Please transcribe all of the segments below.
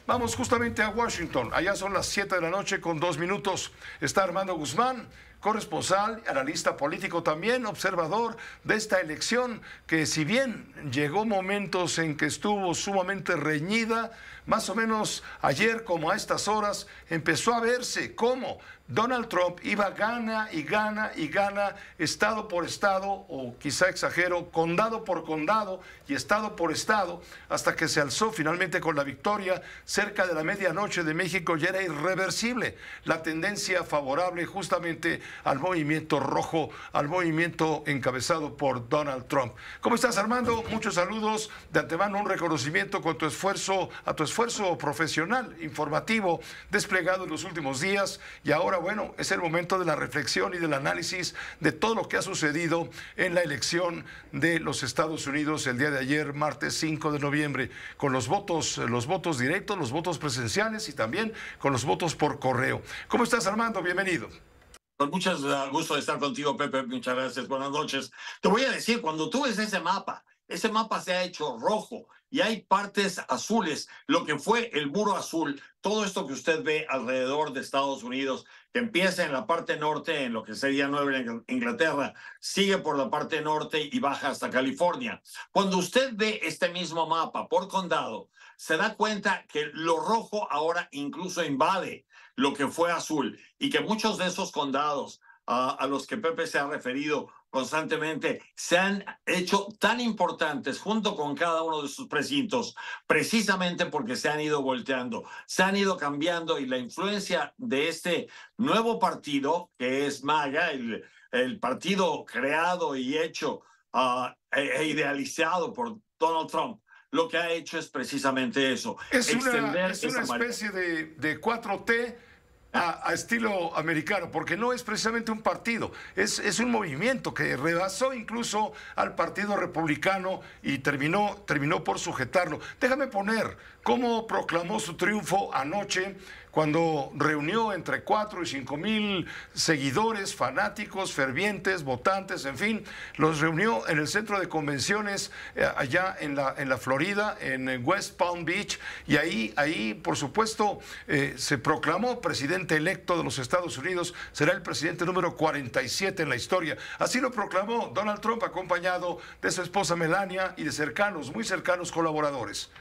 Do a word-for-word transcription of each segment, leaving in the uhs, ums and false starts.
Vamos justamente a Washington. Allá son las siete de la noche con dos minutos. Está Armando Guzmán, corresponsal, analista político también, observador de esta elección, que si bien llegó momentos en que estuvo sumamente reñida, más o menos ayer como a estas horas empezó a verse cómo Donald Trump iba gana y gana y gana estado por estado, o quizá exagero, condado por condado y estado por estado, hasta que se alzó finalmente con la victoria cerca de la medianoche de México. Ya era irreversible la tendencia favorable justamente al movimiento rojo, al movimiento encabezado por Donald Trump. ¿Cómo estás, Armando? Muchos saludos. De antemano un reconocimiento con tu esfuerzo, a tu esfuerzo profesional, informativo, desplegado en los últimos días. Y ahora, bueno, es el momento de la reflexión y del análisis de todo lo que ha sucedido en la elección de los Estados Unidos el día de ayer, martes cinco de noviembre, con los votos, los votos directos, los votos presenciales y también con los votos por correo. ¿Cómo estás, Armando? Bienvenido. Con mucho gusto de estar contigo, Pepe. Muchas gracias. Buenas noches. Te voy a decir, cuando tú ves ese mapa, ese mapa se ha hecho rojo y hay partes azules, lo que fue el muro azul, todo esto que usted ve alrededor de Estados Unidos, que empieza en la parte norte, en lo que sería Nueva Inglaterra, sigue por la parte norte y baja hasta California. Cuando usted ve este mismo mapa por condado, se da cuenta que lo rojo ahora incluso invade lo que fue azul y que muchos de esos condados uh, a los que Pepe se ha referido constantemente se han hecho tan importantes junto con cada uno de sus precintos, precisamente porque se han ido volteando, se han ido cambiando, y la influencia de este nuevo partido, que es MAGA, el, el partido creado y hecho uh, e, e idealizado por Donald Trump, lo que ha hecho es precisamente eso. Es una, es una especie de, de cuatro T A, a estilo americano, porque no es precisamente un partido, es, es un movimiento que rebasó incluso al Partido Republicano y terminó, terminó por sujetarlo. Déjame poner cómo proclamó su triunfo anoche, cuando reunió entre cuatro y cinco mil seguidores, fanáticos, fervientes, votantes, en fin, los reunió en el centro de convenciones eh, allá en la, en la Florida, en West Palm Beach, y ahí, ahí por supuesto, eh, se proclamó presidente electo de los Estados Unidos. Será el presidente número cuarenta y siete en la historia. Así lo proclamó Donald Trump, acompañado de su esposa Melania y de cercanos, muy cercanos colaboradores.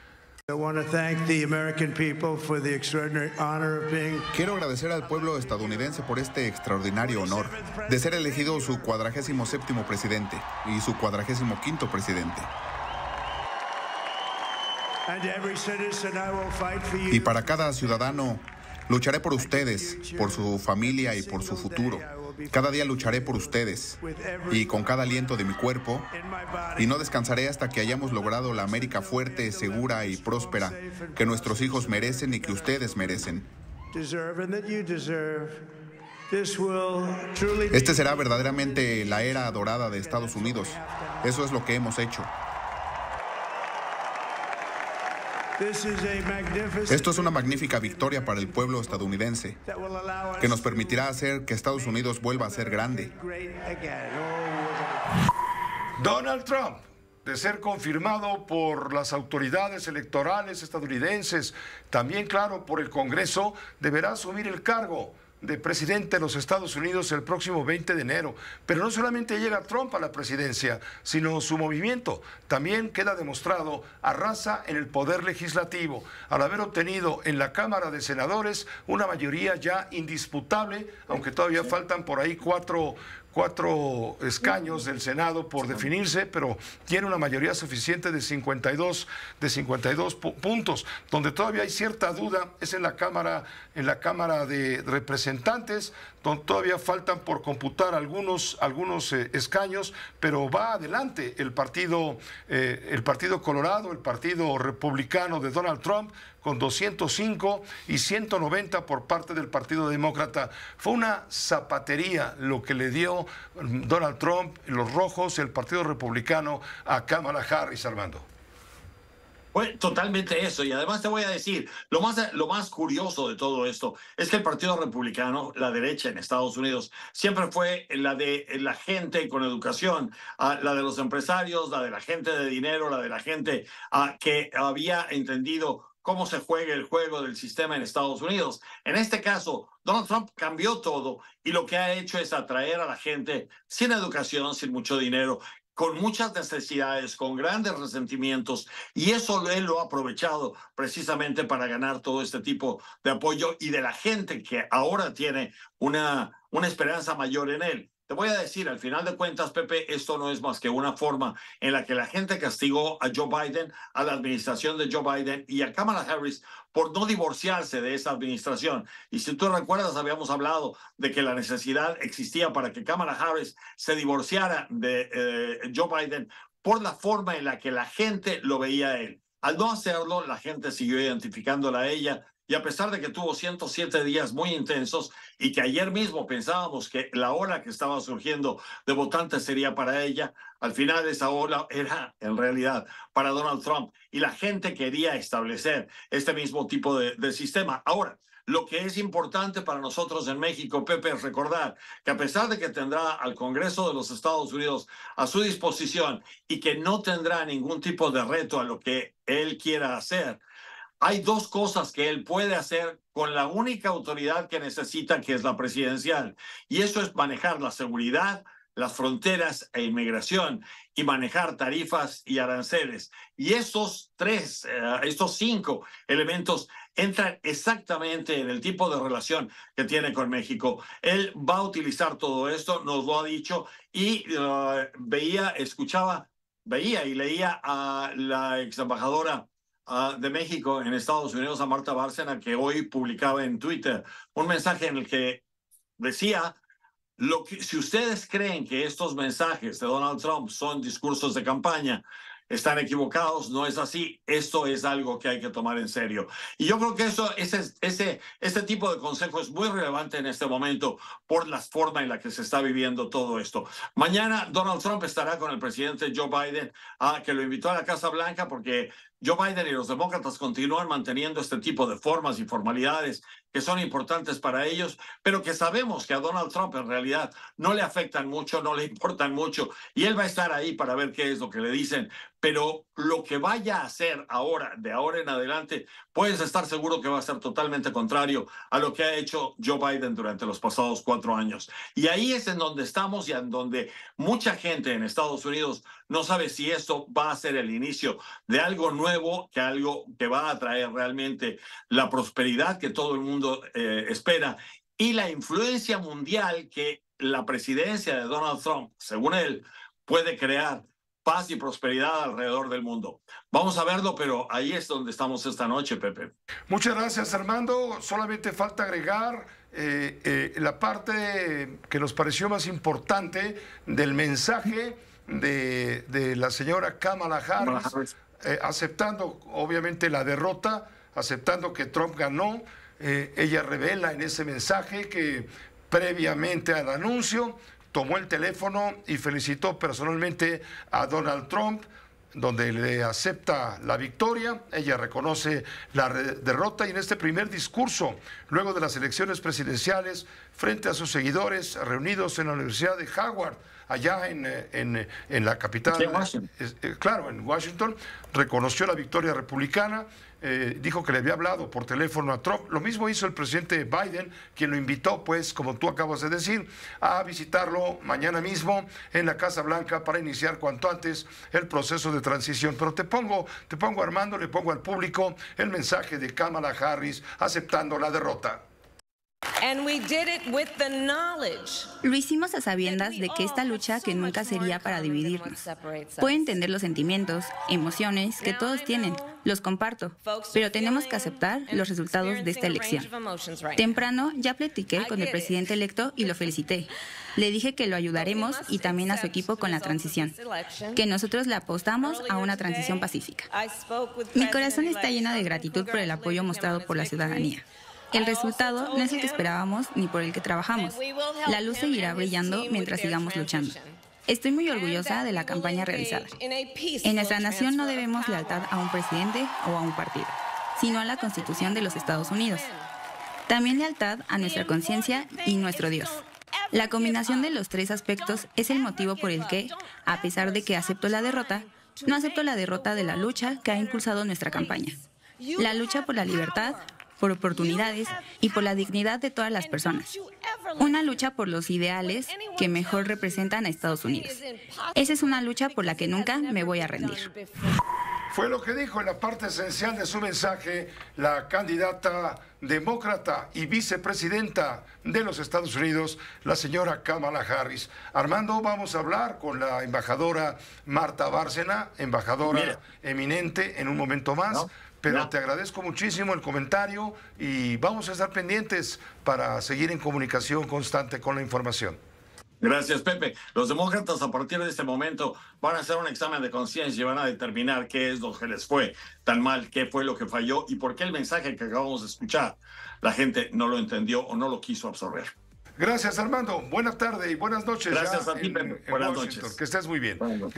Quiero agradecer al pueblo estadounidense por este extraordinario honor de ser elegido su cuadragésimo séptimo presidente y su cuadragésimo quinto presidente. Y para cada ciudadano, lucharé por ustedes, por su familia y por su futuro. Cada día lucharé por ustedes y con cada aliento de mi cuerpo, y no descansaré hasta que hayamos logrado la América fuerte, segura y próspera que nuestros hijos merecen y que ustedes merecen. Este será verdaderamente la era dorada de Estados Unidos. Eso es lo que hemos hecho. Esto es una magnífica victoria para el pueblo estadounidense, que nos permitirá hacer que Estados Unidos vuelva a ser grande. Donald Trump, de ser confirmado por las autoridades electorales estadounidenses, también, claro, por el Congreso, deberá asumir el cargo de presidente de los Estados Unidos el próximo veinte de enero. Pero no solamente llega Trump a la presidencia, sino su movimiento también queda demostrado, arrasa en el poder legislativo, al haber obtenido en la Cámara de Senadores una mayoría ya indisputable, aunque todavía faltan por ahí cuatro cuatro escaños del Senado por definirse, pero tiene una mayoría suficiente de cincuenta y dos, de cincuenta y dos puntos. Donde todavía hay cierta duda es en la Cámara, en la Cámara de Representantes, donde todavía faltan por computar algunos, algunos eh, escaños, pero va adelante el partido, eh, el Partido Colorado, el Partido Republicano de Donald Trump, con doscientos cinco y ciento noventa por parte del Partido Demócrata. Fue una zapatería lo que le dio Donald Trump, los rojos, el Partido Republicano, a Kamala Harris, Armando. Fue totalmente eso, y además te voy a decir, lo más, lo más curioso de todo esto es que el Partido Republicano, la derecha en Estados Unidos, siempre fue la de la gente con educación, uh, la de los empresarios, la de la gente de dinero, la de la gente uh, que había entendido cómo se juega el juego del sistema en Estados Unidos. En este caso, Donald Trump cambió todo y lo que ha hecho es atraer a la gente sin educación, sin mucho dinero, con muchas necesidades, con grandes resentimientos, y eso él lo ha aprovechado precisamente para ganar todo este tipo de apoyo y de la gente que ahora tiene una, una esperanza mayor en él. Te voy a decir, al final de cuentas, Pepe, esto no es más que una forma en la que la gente castigó a Joe Biden, a la administración de Joe Biden y a Kamala Harris por no divorciarse de esa administración. Y si tú recuerdas, habíamos hablado de que la necesidad existía para que Kamala Harris se divorciara de eh, Joe Biden por la forma en la que la gente lo veía a él. Al no hacerlo, la gente siguió identificándola a ella. Y a pesar de que tuvo ciento siete días muy intensos y que ayer mismo pensábamos que la ola que estaba surgiendo de votantes sería para ella, al final esa ola era en realidad para Donald Trump. Y la gente quería establecer este mismo tipo de, de sistema. Ahora, lo que es importante para nosotros en México, Pepe, es recordar que a pesar de que tendrá al Congreso de los Estados Unidos a su disposición y que no tendrá ningún tipo de reto a lo que él quiera hacer, hay dos cosas que él puede hacer con la única autoridad que necesita, que es la presidencial. Y eso es manejar la seguridad, las fronteras e inmigración y manejar tarifas y aranceles. Y estos tres, eh, estos cinco elementos entran exactamente en el tipo de relación que tiene con México. Él va a utilizar todo esto, nos lo ha dicho, y uh, veía, escuchaba, veía y leía a la ex embajadora Uh, de México en Estados Unidos, a Marta Bárcena, que hoy publicaba en Twitter un mensaje en el que decía, lo que, si ustedes creen que estos mensajes de Donald Trump son discursos de campaña, están equivocados, no es así. Esto es algo que hay que tomar en serio. Y yo creo que eso, ese, ese, este tipo de consejo es muy relevante en este momento por la forma en la que se está viviendo todo esto. Mañana Donald Trump estará con el presidente Joe Biden, ah, que lo invitó a la Casa Blanca porque Joe Biden y los demócratas continúan manteniendo este tipo de formas y formalidades que son importantes para ellos, pero que sabemos que a Donald Trump en realidad no le afectan mucho, no le importan mucho, y él va a estar ahí para ver qué es lo que le dicen. Pero lo que vaya a hacer ahora, de ahora en adelante, puedes estar seguro que va a ser totalmente contrario a lo que ha hecho Joe Biden durante los pasados cuatro años. Y ahí es en donde estamos y en donde mucha gente en Estados Unidos no sabe si esto va a ser el inicio de algo nuevo, que algo que va a traer realmente la prosperidad que todo el mundo eh, espera y la influencia mundial que la presidencia de Donald Trump, según él, puede crear paz y prosperidad alrededor del mundo. Vamos a verlo, pero ahí es donde estamos esta noche, Pepe. Muchas gracias, Armando. Solamente falta agregar eh, eh, la parte que nos pareció más importante del mensaje de, de la señora Kamala Harris, eh, aceptando obviamente la derrota, aceptando que Trump ganó. Eh, ella revela en ese mensaje que previamente al anuncio tomó el teléfono y felicitó personalmente a Donald Trump, donde le acepta la victoria. Ella reconoce la derrota y en este primer discurso, luego de las elecciones presidenciales, frente a sus seguidores reunidos en la Universidad de Howard, allá en, en, en la capital, eh, claro, en Washington, reconoció la victoria republicana. Eh, dijo que le había hablado por teléfono a Trump. Lo mismo hizo el presidente Biden, quien lo invitó, pues, como tú acabas de decir, a visitarlo mañana mismo en la Casa Blanca para iniciar cuanto antes el proceso de transición. Pero te pongo, te pongo Armando, le pongo al público el mensaje de Kamala Harris aceptando la derrota. Lo hicimos a sabiendas de que esta lucha que nunca sería para dividirnos. Puedo entender los sentimientos, emociones que todos tienen, los comparto, pero tenemos que aceptar los resultados de esta elección. Temprano ya platiqué con el presidente electo y lo felicité. Le dije que lo ayudaremos y también a su equipo con la transición, que nosotros le apostamos a una transición pacífica. Mi corazón está lleno de gratitud por el apoyo mostrado por la ciudadanía. El resultado no es el que esperábamos ni por el que trabajamos. La luz seguirá brillando mientras sigamos luchando. Estoy muy orgullosa de la campaña realizada. En nuestra nación no debemos lealtad a un presidente o a un partido, sino a la Constitución de los Estados Unidos. También lealtad a nuestra conciencia y nuestro Dios. La combinación de los tres aspectos es el motivo por el que, a pesar de que acepto la derrota, no acepto la derrota de la lucha que ha impulsado nuestra campaña. La lucha por la libertad, por oportunidades y por la dignidad de todas las personas. Una lucha por los ideales que mejor representan a Estados Unidos. Esa es una lucha por la que nunca me voy a rendir. Fue lo que dijo en la parte esencial de su mensaje la candidata demócrata y vicepresidenta de los Estados Unidos, la señora Kamala Harris. Armando, vamos a hablar con la embajadora Marta Bárcena, embajadora Mira. eminente, en un momento más. No. Pero no. te agradezco muchísimo el comentario y vamos a estar pendientes para seguir en comunicación constante con la información. Gracias, Pepe. Los demócratas a partir de este momento van a hacer un examen de conciencia y van a determinar qué es lo que les fue tan mal, qué fue lo que falló y por qué el mensaje que acabamos de escuchar la gente no lo entendió o no lo quiso absorber. Gracias, Armando. Buena tarde y buenas noches. Gracias a ti, Pepe. Buenas noches. Que estés muy bien. Bueno.